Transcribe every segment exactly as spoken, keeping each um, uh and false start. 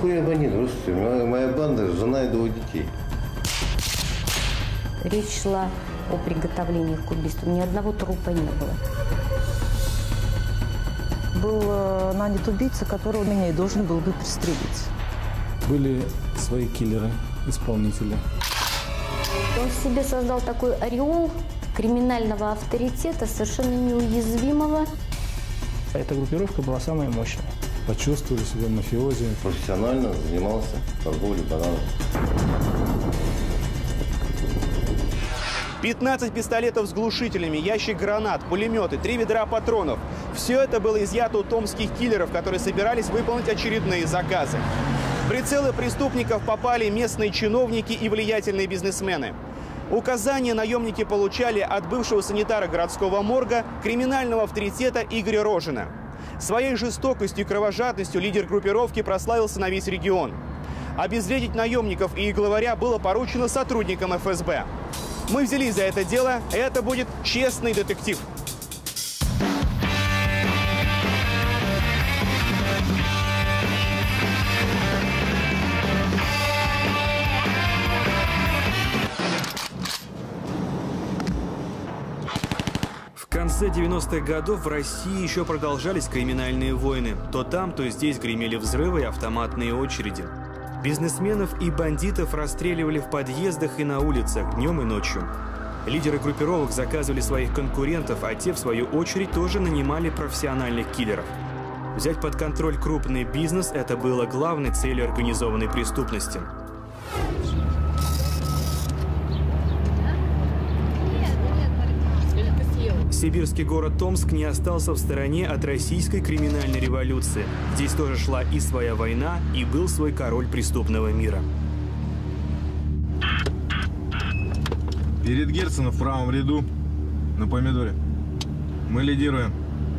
какой я бандит? Слушайте, моя, моя банда, жена и двое детей. Речь шла о приготовлении к убийству. Ни одного трупа не было. Был э, нанят убийца, которого меня и должен был бы пристрелить. Были свои киллеры, исполнители. Он в себе создал такой ореол криминального авторитета, совершенно неуязвимого. Эта группировка была самая мощная. Почувствовали себя мафиози. Профессионально занимался торговлей бананами. пятнадцать пистолетов с глушителями, ящик гранат, пулеметы, три ведра патронов. Все это было изъято у томских киллеров, которые собирались выполнить очередные заказы. В прицелы преступников попали местные чиновники и влиятельные бизнесмены. Указания наемники получали от бывшего санитара городского морга, криминального авторитета Игоря Рожина. Своей жестокостью и кровожадностью лидер группировки прославился на весь регион. Обезвредить наемников и их главаря было поручено сотрудникам эф эс бэ. Мы взялись за это дело, и это будет честный детектив. В конце девяностых годов в России еще продолжались криминальные войны. То там, то здесь гремели взрывы и автоматные очереди. Бизнесменов и бандитов расстреливали в подъездах и на улицах днем и ночью. Лидеры группировок заказывали своих конкурентов, а те, в свою очередь, тоже нанимали профессиональных киллеров. Взять под контроль крупный бизнес – это было главной целью организованной преступности. Сибирский город Томск не остался в стороне от российской криминальной революции. Здесь тоже шла и своя война, и был свой король преступного мира. Перед Герценом в правом ряду, на помидоре. Мы лидируем.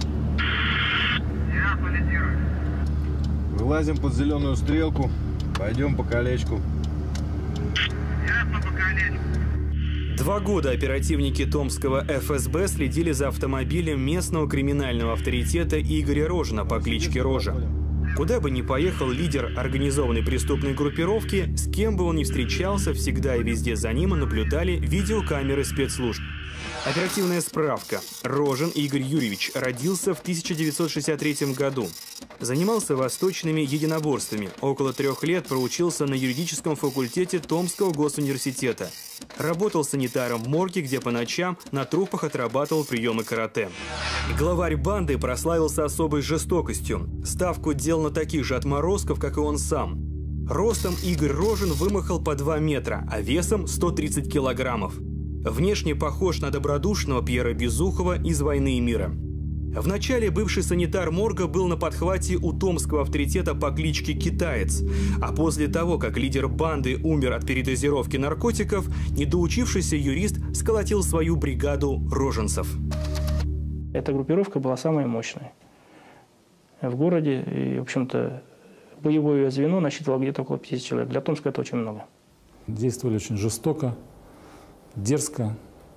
Я полидирую. Вылазим под зеленую стрелку, пойдем по колечку. Ясно, по колечку. Два года оперативники томского эф эс бэ следили за автомобилем местного криминального авторитета Игоря Рожина по кличке Рожа. Куда бы ни поехал лидер организованной преступной группировки, с кем бы он ни встречался, всегда и везде за ним наблюдали видеокамеры спецслужб. Оперативная справка. Рожин Игорь Юрьевич родился в тысяча девятьсот шестьдесят третьем году. Занимался восточными единоборствами. Около трех лет проучился на юридическом факультете Томского госуниверситета. Работал санитаром в морге, где по ночам на трупах отрабатывал приемы карате. Главарь банды прославился особой жестокостью. Ставку делал на таких же отморозков, как и он сам. Ростом Игорь Рожин вымахал по два метра, а весом сто тридцать килограммов. Внешне похож на добродушного Пьера Безухова из «Войны и мира». Вначале бывший санитар морга был на подхвате у томского авторитета по кличке Китаец, а после того, как лидер банды умер от передозировки наркотиков, недоучившийся юрист сколотил свою бригаду роженцев. Эта группировка была самой мощной в городе, и, в общем-то, боевое звено насчитывало где-то около пятидесяти человек. Для Томска это очень много. Действовали очень жестоко, дерзко,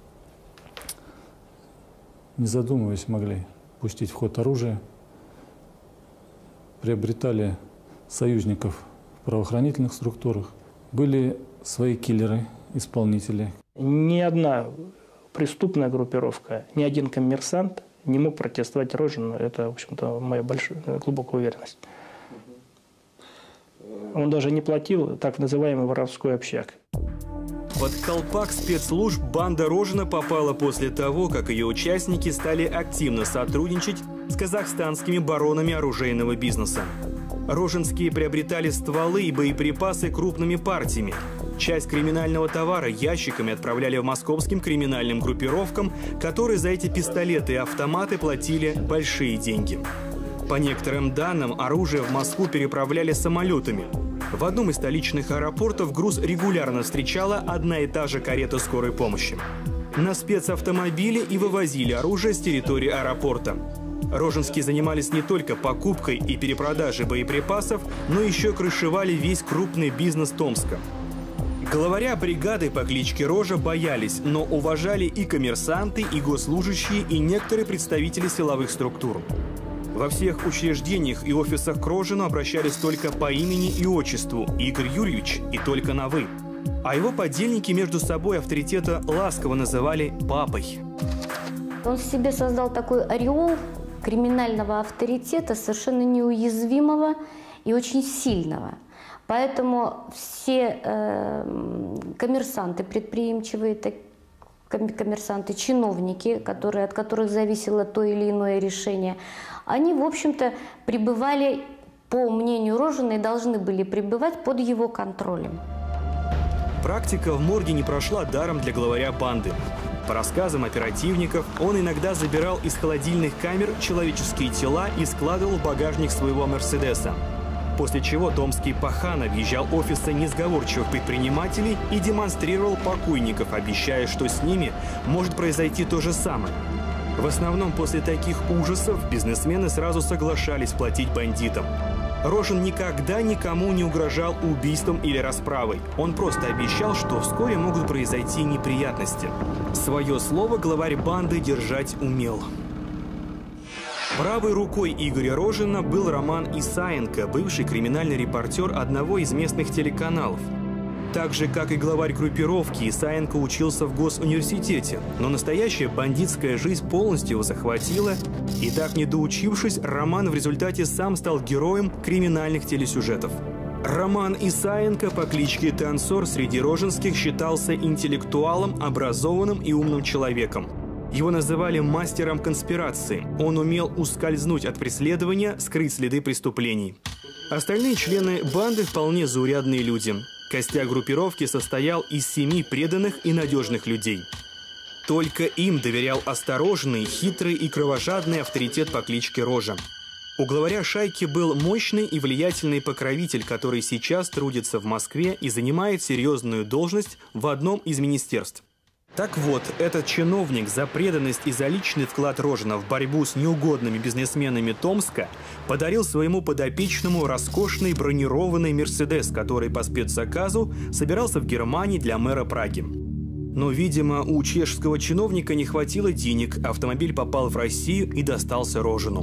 не задумываясь, могли пустить в ход оружие, приобретали союзников в правоохранительных структурах, были свои киллеры, исполнители. Ни одна преступная группировка, ни один коммерсант не мог противостоять Рожину. Это, в общем-то, моя большая, глубокая уверенность. Он даже не платил так называемый воровской общак. Под колпак спецслужб банда Рожина попала после того, как ее участники стали активно сотрудничать с казахстанскими баронами оружейного бизнеса. Рожинские приобретали стволы и боеприпасы крупными партиями. Часть криминального товара ящиками отправляли в московским криминальным группировкам, которые за эти пистолеты и автоматы платили большие деньги. По некоторым данным, оружие в Москву переправляли самолетами. В одном из столичных аэропортов груз регулярно встречала одна и та же карета скорой помощи. На спецавтомобиле и вывозили оружие с территории аэропорта. Рожинские занимались не только покупкой и перепродажей боеприпасов, но еще крышевали весь крупный бизнес Томска. Главаря бригады по кличке Рожа боялись, но уважали и коммерсанты, и госслужащие, и некоторые представители силовых структур. Во всех учреждениях и офисах к Рожину обращались только по имени и отчеству Игорь Юрьевич и только на «вы». А его подельники между собой авторитета ласково называли «папой». Он себе создал такой ореол криминального авторитета, совершенно неуязвимого и очень сильного. Поэтому все э, коммерсанты предприимчивые, так, коммерсанты, чиновники, которые, от которых зависело то или иное решение, они, в общем-то, пребывали, по мнению Рожина, и должны были пребывать под его контролем. Практика в морге не прошла даром для главаря банды. По рассказам оперативников, он иногда забирал из холодильных камер человеческие тела и складывал в багажник своего «Мерседеса». После чего томский пахан объезжал офисы несговорчивых предпринимателей и демонстрировал покойников, обещая, что с ними может произойти то же самое. В основном после таких ужасов бизнесмены сразу соглашались платить бандитам. Рожин никогда никому не угрожал убийством или расправой. Он просто обещал, что вскоре могут произойти неприятности. Свое слово главарь банды держать умел. Правой рукой Игоря Рожина был Роман Исаенко, бывший криминальный репортер одного из местных телеканалов. Так же, как и главарь группировки, Исаенко учился в госуниверситете, но настоящая бандитская жизнь полностью его захватила, и так не доучившись, Роман в результате сам стал героем криминальных телесюжетов. Роман Исаенко по кличке Танцор среди роженских считался интеллектуалом, образованным и умным человеком. Его называли мастером конспирации. Он умел ускользнуть от преследования, скрыть следы преступлений. Остальные члены банды вполне заурядные люди. Костяк группировки состоял из семи преданных и надежных людей. Только им доверял осторожный, хитрый и кровожадный авторитет по кличке Рожа. У главаря шайки был мощный и влиятельный покровитель, который сейчас трудится в Москве и занимает серьезную должность в одном из министерств. Так вот, этот чиновник за преданность и за личный вклад Рожина в борьбу с неугодными бизнесменами Томска подарил своему подопечному роскошный бронированный «Мерседес», который по спецзаказу собирался в Германии для мэра Праги. Но, видимо, у чешского чиновника не хватило денег, автомобиль попал в Россию и достался Рожину.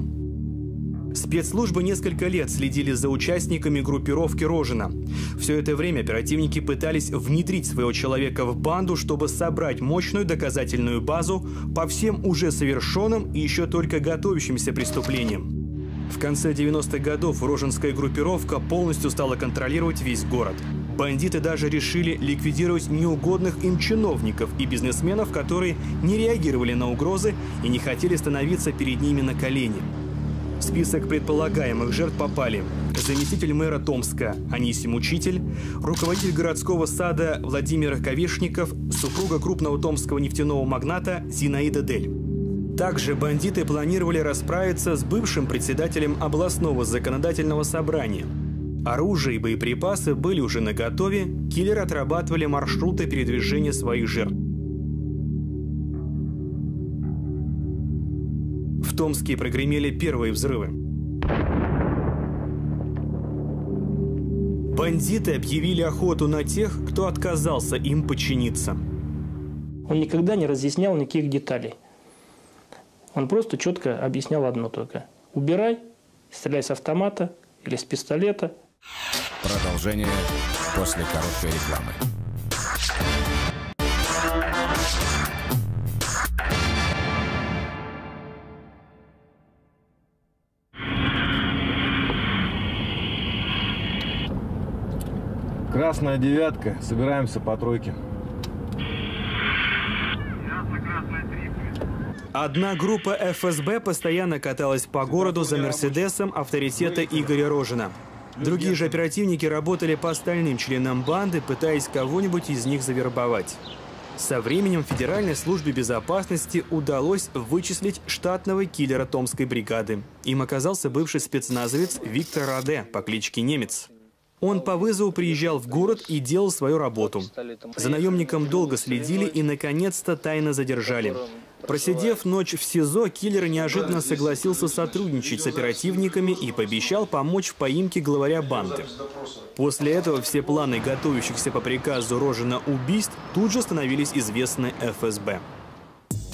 Спецслужбы несколько лет следили за участниками группировки Рожина. Все это время оперативники пытались внедрить своего человека в банду, чтобы собрать мощную доказательную базу по всем уже совершенным и еще только готовящимся преступлениям. В конце девяностых годов роженская группировка полностью стала контролировать весь город. Бандиты даже решили ликвидировать неугодных им чиновников и бизнесменов, которые не реагировали на угрозы и не хотели становиться перед ними на колени. В список предполагаемых жертв попали заместитель мэра Томска Анисим Учитель, руководитель городского сада Владимир Ковешников, супруга крупного томского нефтяного магната Зинаида Дель. Также бандиты планировали расправиться с бывшим председателем областного законодательного собрания. Оружие и боеприпасы были уже наготове, киллеры отрабатывали маршруты передвижения своих жертв. В Томске прогремели первые взрывы. Бандиты объявили охоту на тех, кто отказался им подчиниться. Он никогда не разъяснял никаких деталей. Он просто четко объяснял одно только. Убирай, стреляй с автомата или с пистолета. Продолжение после короткой рекламы. Красная девятка. Собираемся по тройке. Одна группа эф эс бэ постоянно каталась по городу за «Мерседесом» авторитета Игоря Рожина. Другие же оперативники работали по остальным членам банды, пытаясь кого-нибудь из них завербовать. Со временем Федеральной службе безопасности удалось вычислить штатного киллера Томской бригады. Им оказался бывший спецназовец Виктор Раде по кличке Немец. Он по вызову приезжал в город и делал свою работу. За наемником долго следили и, наконец-то, тайно задержали. Просидев ночь в СИЗО, киллер неожиданно согласился сотрудничать с оперативниками и пообещал помочь в поимке главаря банды. После этого все планы готовящихся по приказу Рожина убийств тут же становились известны эф эс бэ.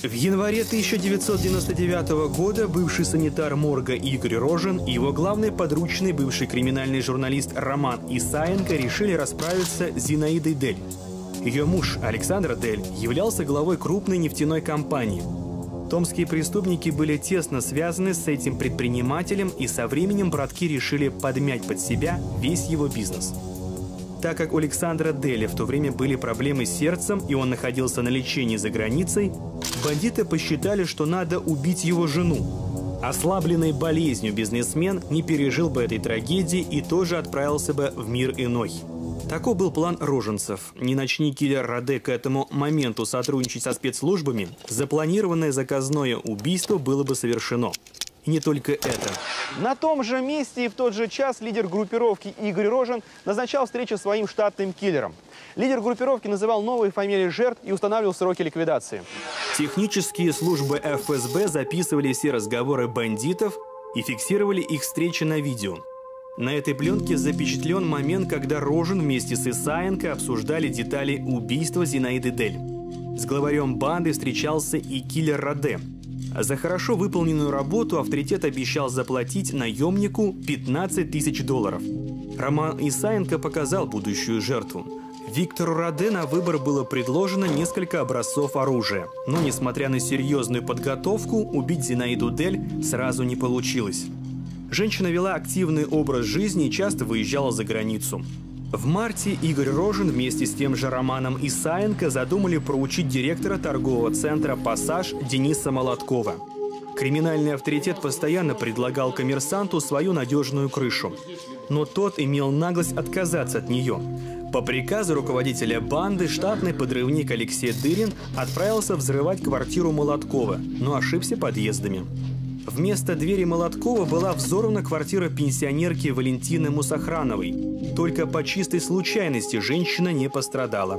В январе тысяча девятьсот девяносто девятого года бывший санитар морга Игорь Рожин и его главный подручный, бывший криминальный журналист Роман Исаенко, решили расправиться с Зинаидой Дель. Ее муж Александр Дель являлся главой крупной нефтяной компании. Томские преступники были тесно связаны с этим предпринимателем, и со временем братки решили подмять под себя весь его бизнес. Так как у Александра Деля в то время были проблемы с сердцем, и он находился на лечении за границей, бандиты посчитали, что надо убить его жену. Ослабленный болезнью бизнесмен не пережил бы этой трагедии и тоже отправился бы в мир иной. Таков был план роженцев. Не начни киллер Раде к этому моменту сотрудничать со спецслужбами, запланированное заказное убийство было бы совершено. И не только это. На том же месте и в тот же час лидер группировки Игорь Рожин назначал встречу своим штатным киллерам. Лидер группировки называл новые фамилии жертв и устанавливал сроки ликвидации. Технические службы эф эс бэ записывали все разговоры бандитов и фиксировали их встречи на видео. На этой пленке запечатлен момент, когда Рожин вместе с Исаенко обсуждали детали убийства Зинаиды Дель. С главарем банды встречался и киллер Раде. За хорошо выполненную работу авторитет обещал заплатить наемнику пятнадцать тысяч долларов. Роман Исаенко показал будущую жертву. Виктору Раде на выбор было предложено несколько образцов оружия. Но, несмотря на серьезную подготовку, убить Зинаиду Дель сразу не получилось. Женщина вела активный образ жизни и часто выезжала за границу. В марте Игорь Рожин вместе с тем же Романом Исаенко задумали проучить директора торгового центра «Пассаж» Дениса Молоткова. Криминальный авторитет постоянно предлагал коммерсанту свою надежную крышу. Но тот имел наглость отказаться от нее. По приказу руководителя банды штатный подрывник Алексей Дырин отправился взрывать квартиру Молоткова, но ошибся подъездами. Вместо двери Молоткова была взорвана квартира пенсионерки Валентины Мусохрановой. Только по чистой случайности женщина не пострадала.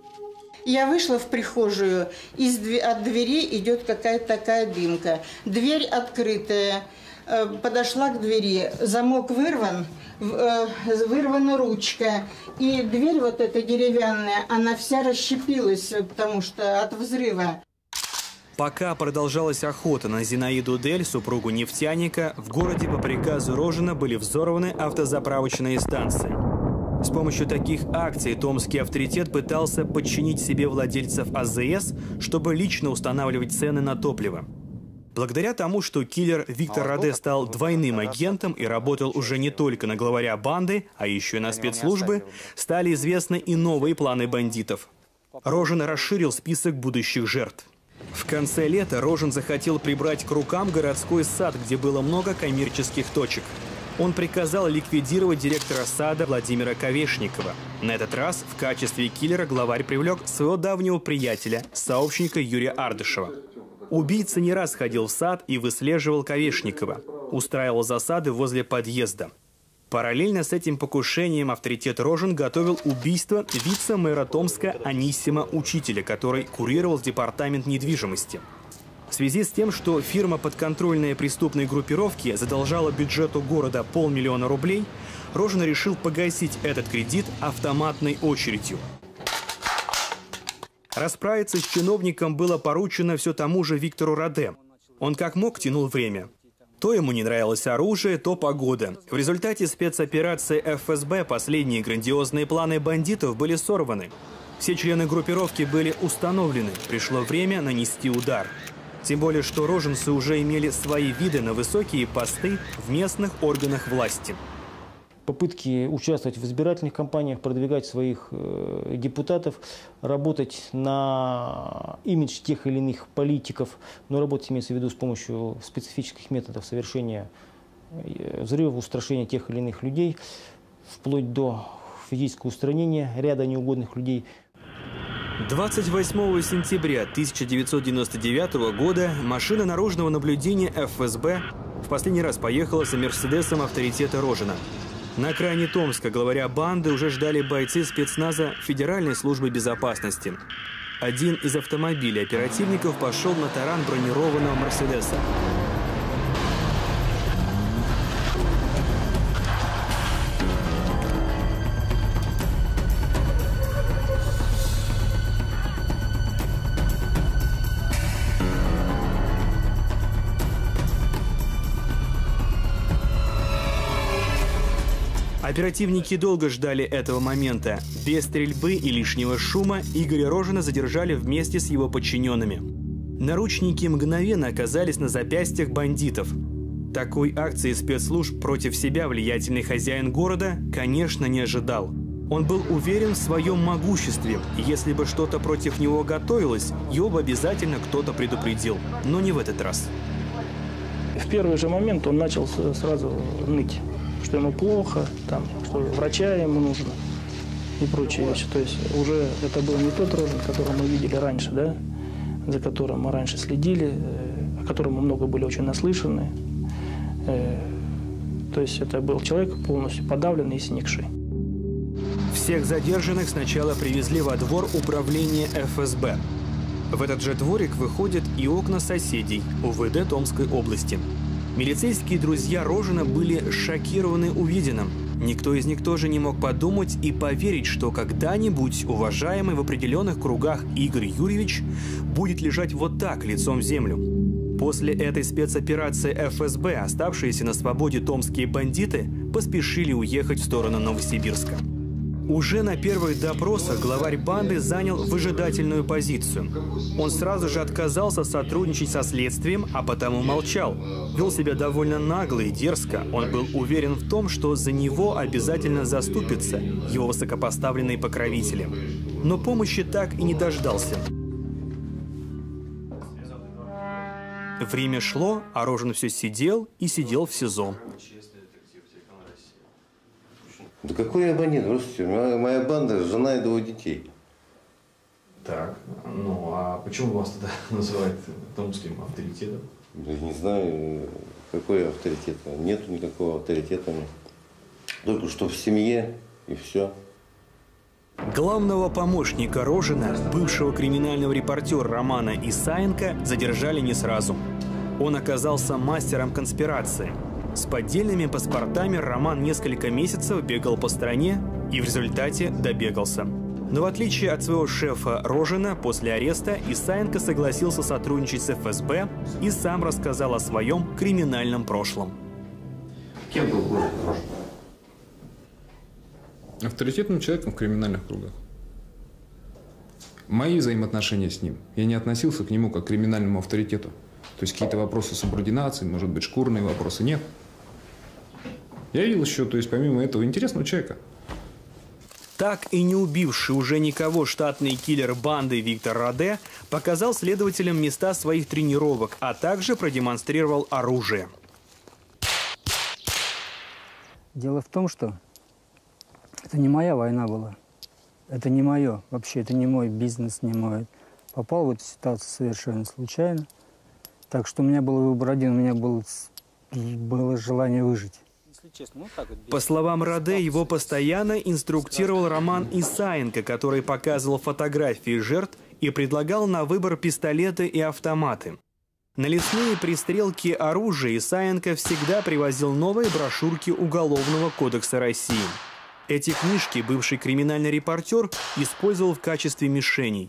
Я вышла в прихожую, из, от двери идет какая-то такая дымка. Дверь открытая. Подошла к двери, замок вырван, вырвана ручка. И дверь вот эта деревянная, она вся расщепилась, потому что от взрыва. Пока продолжалась охота на Зинаиду Дель, супругу нефтяника, в городе по приказу Рожина были взорваны автозаправочные станции. С помощью таких акций томский авторитет пытался подчинить себе владельцев а зэ эс, чтобы лично устанавливать цены на топливо. Благодаря тому, что киллер Виктор Раде стал двойным агентом и работал уже не только на главаря банды, а еще и на спецслужбы, стали известны и новые планы бандитов. Рожин расширил список будущих жертв. В конце лета Рожин захотел прибрать к рукам городской сад, где было много коммерческих точек. Он приказал ликвидировать директора сада Владимира Ковешникова. На этот раз в качестве киллера главарь привлек своего давнего приятеля, сообщника Юрия Ардышева. Убийца не раз ходил в сад и выслеживал Ковешникова, устраивал засады возле подъезда. Параллельно с этим покушением авторитет Рожин готовил убийство вице-мэра Томска Анисима Учителя, который курировал департамент недвижимости. В связи с тем, что фирма подконтрольной преступной группировки задолжала бюджету города полмиллиона рублей, Рожин решил погасить этот кредит автоматной очередью. Расправиться с чиновником было поручено все тому же Виктору Раде. Он как мог тянул время. То ему не нравилось оружие, то погода. В результате спецоперации эф эс бэ последние грандиозные планы бандитов были сорваны. Все члены группировки были установлены. Пришло время нанести удар. Тем более, что роженцы уже имели свои виды на высокие посты в местных органах власти. Попытки участвовать в избирательных кампаниях, продвигать своих э, депутатов, работать на имидж тех или иных политиков, но работать имеется в виду с помощью специфических методов совершения взрывов, устрашения тех или иных людей, вплоть до физического устранения ряда неугодных людей. двадцать восьмого сентября тысяча девятьсот девяносто девятого года машина наружного наблюдения эф эс бэ в последний раз поехала за «Мерседесом» авторитета Рожина. На окраине Томска главаря банды уже ждали бойцы спецназа Федеральной службы безопасности. Один из автомобилей оперативников пошел на таран бронированного «Мерседеса». Оперативники долго ждали этого момента. Без стрельбы и лишнего шума Игоря Рожина задержали вместе с его подчиненными. Наручники мгновенно оказались на запястьях бандитов. Такой акции спецслужб против себя влиятельный хозяин города, конечно, не ожидал. Он был уверен в своем могуществе, и если бы что-то против него готовилось, его бы обязательно кто-то предупредил. Но не в этот раз. В первый же момент он начал сразу ныть, что ему плохо, там, что врача ему нужно и прочие вещи. То есть уже это был не тот Рожин, которого мы видели раньше, да, за которым мы раньше следили, о котором мы много были очень наслышаны. То есть это был человек полностью подавленный и сникший. Всех задержанных сначала привезли во двор управления эф эс бэ. В этот же дворик выходят и окна соседей у вэ дэ Томской области. Милицейские друзья Рожина были шокированы увиденным. Никто из них тоже не мог подумать и поверить, что когда-нибудь уважаемый в определенных кругах Игорь Юрьевич будет лежать вот так, лицом в землю. После этой спецоперации эф эс бэ оставшиеся на свободе томские бандиты поспешили уехать в сторону Новосибирска. Уже на первых допросах главарь банды занял выжидательную позицию. Он сразу же отказался сотрудничать со следствием, а потому молчал. Вел себя довольно нагло и дерзко. Он был уверен в том, что за него обязательно заступятся его высокопоставленные покровители. Но помощи так и не дождался. Время шло, а Рожин все сидел и сидел в СИЗО. Да какой я бандит, слушайте, моя, моя банда, жена и двое детей. Так, ну а почему вас тогда называют томским авторитетом? Я не знаю, какой авторитет. Нету никакого авторитета. Только что в семье и все. Главного помощника Рожина, бывшего криминального репортера Романа Исаенко, задержали не сразу. Он оказался мастером конспирации. С поддельными паспортами Роман несколько месяцев бегал по стране и в результате добегался. Но в отличие от своего шефа Рожина, после ареста Исаенко согласился сотрудничать с эф эс бэ и сам рассказал о своем криминальном прошлом. Кем был Рожин? Авторитетным человеком в криминальных кругах. Мои взаимоотношения с ним, я не относился к нему как к криминальному авторитету. То есть какие-то вопросы субординации, может быть, шкурные вопросы, нет. Я видел еще, то есть помимо этого, интересного человека. Так и не убивший уже никого штатный киллер банды Виктор Раде показал следователям места своих тренировок, а также продемонстрировал оружие. Дело в том, что это не моя война была. Это не мое. Вообще, это не мой бизнес, не мой. Попал в эту ситуацию совершенно случайно. Так что у меня был выбор один, у меня было, было желание выжить. По словам Раде, его постоянно инструктировал Роман Исаенко, который показывал фотографии жертв и предлагал на выбор пистолеты и автоматы. На лесные пристрелки оружия Исаенко всегда привозил новые брошюрки Уголовного кодекса России. Эти книжки бывший криминальный репортер использовал в качестве мишеней.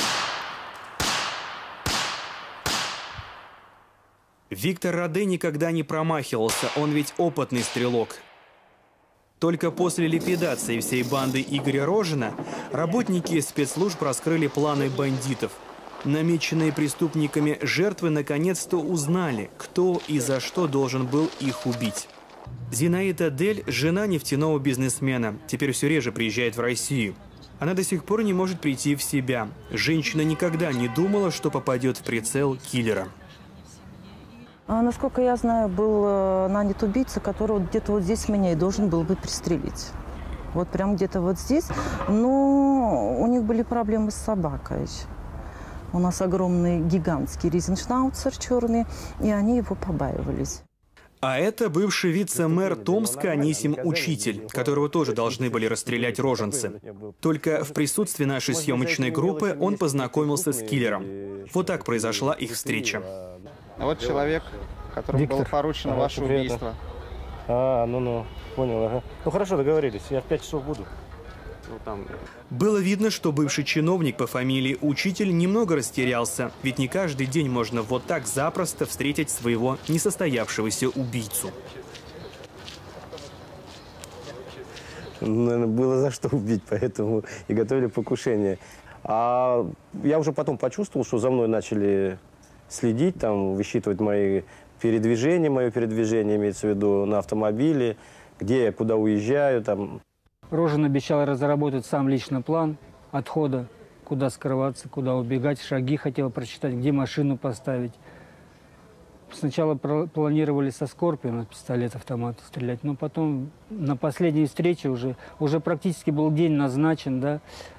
Виктор Раде никогда не промахивался, он ведь опытный стрелок. Только после ликвидации всей банды Игоря Рожина работники спецслужб раскрыли планы бандитов. Намеченные преступниками жертвы наконец-то узнали, кто и за что должен был их убить. Зинаида Дель – жена нефтяного бизнесмена, теперь все реже приезжает в Россию. Она до сих пор не может прийти в себя. Женщина никогда не думала, что попадет в прицел киллера. А, насколько я знаю, был э, нанят убийца, которого где-то вот здесь меня и должен был бы пристрелить. Вот прям где-то вот здесь. Но у них были проблемы с собакой. У нас огромный гигантский ризеншнауцер черный, и они его побаивались. А это бывший вице-мэр Томска Анисим Учитель, которого тоже должны были расстрелять роженцы. Только в присутствии нашей съемочной группы он познакомился с киллером. Вот так произошла их встреча. Вот человек, которому было поручено ага, ваше приятно. убийство. А, ну-ну, понял, ага. Ну хорошо, договорились, я в пять часов буду. Ну, там... Было видно, что бывший чиновник по фамилии Учитель немного растерялся, ведь не каждый день можно вот так запросто встретить своего несостоявшегося убийцу. наверное, было за что убить, поэтому и готовили покушение. А я уже потом почувствовал, что за мной начали следить, там, высчитывать мои передвижения, мое передвижение, имеется в виду на автомобиле, где я, куда уезжаю. Там. Рожин обещал разработать сам лично план отхода, куда скрываться, куда убегать, шаги хотел прочитать, где машину поставить. Сначала планировали со Скорпиона пистолет-автомат стрелять, но потом на последней встрече уже, уже практически был день назначен, да,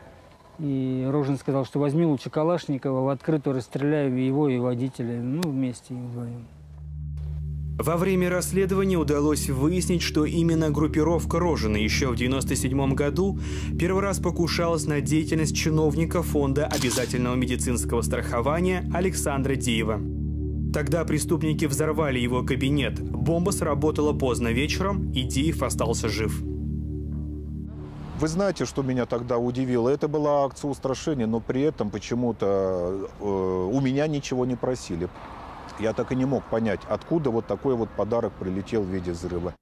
и Рожин сказал, что возьми лучше Калашникова, в открытую расстреляю его и водителя, ну, вместе вдвоем. Во время расследования удалось выяснить, что именно группировка Рожина еще в девяносто седьмом году первый раз покушалась на деятельность чиновника Фонда обязательного медицинского страхования Александра Деева. Тогда преступники взорвали его кабинет. Бомба сработала поздно вечером, и Деев остался жив. Вы знаете, что меня тогда удивило? Это была акция устрашения, но при этом почему-то э, у меня ничего не просили. Я так и не мог понять, откуда вот такой вот подарок прилетел в виде взрыва.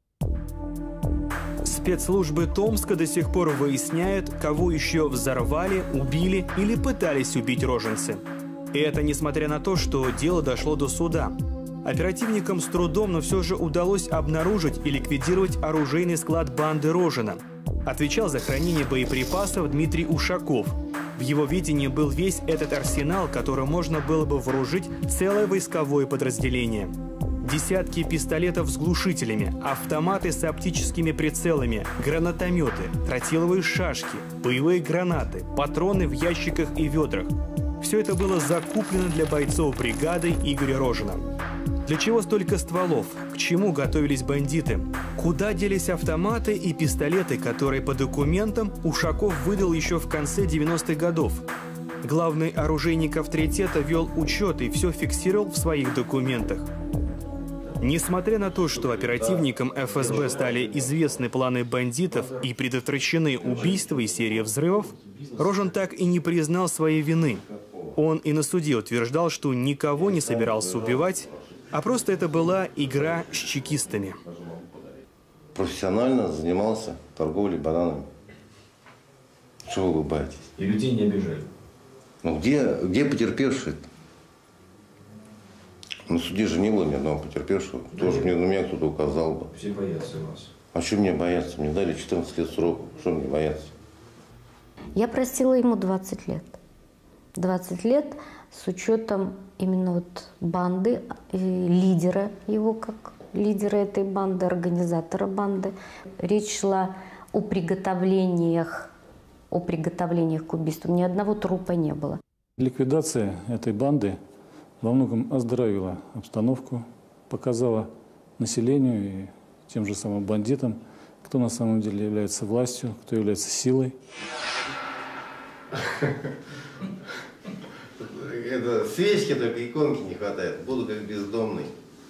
Спецслужбы Томска до сих пор выясняют, кого еще взорвали, убили или пытались убить роженцы. И это несмотря на то, что дело дошло до суда. Оперативникам с трудом, но все же удалось обнаружить и ликвидировать оружейный склад банды Рожина. Отвечал за хранение боеприпасов Дмитрий Ушаков. В его видении был весь этот арсенал, которым можно было бы вооружить целое войсковое подразделение. Десятки пистолетов с глушителями, автоматы с оптическими прицелами, гранатометы, тротиловые шашки, боевые гранаты, патроны в ящиках и ведрах. Все это было закуплено для бойцов бригады Игоря Рожина. Для чего столько стволов? К чему готовились бандиты? Куда делись автоматы и пистолеты, которые по документам Ушаков выдал еще в конце девяностых годов? Главный оружейник авторитета вел учет и все фиксировал в своих документах. Несмотря на то, что оперативникам эф эс бэ стали известны планы бандитов и предотвращены убийства и серия взрывов, Рожин так и не признал своей вины. Он и на суде утверждал, что никого не собирался убивать, а просто это была игра с чекистами. Профессионально занимался торговлей бананами. Чего вы улыбаетесь? И людей не обижали? Ну где, где потерпевший? На суде же не было ни одного потерпевшего. Да, тоже мне, на меня кто-то указал бы. Все боятся вас. А что мне бояться? Мне дали четырнадцать лет срока. Что мне бояться? Я простила ему двадцать лет. двадцать лет с учетом именно вот банды, лидера его, как лидера этой банды, организатора банды. Речь шла о приготовлениях, о приготовлениях к убийству. Ни одного трупа не было. Ликвидация этой банды во многом оздоровила обстановку, показала населению и тем же самым бандитам, кто на самом деле является властью, кто является силой. Это свечки, только иконки не хватает. Буду как бездомный.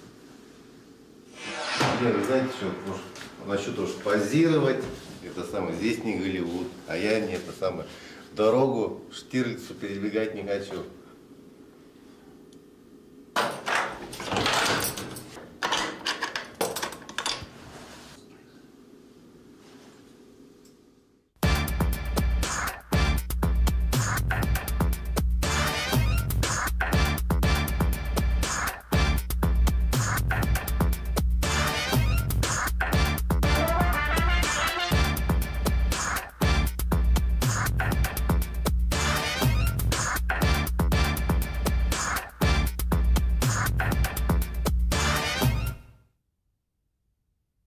Нет, вы знаете, что насчет того, что позировать, это самое, здесь не Голливуд, а я не это самое, дорогу Штирлицу перебегать не хочу.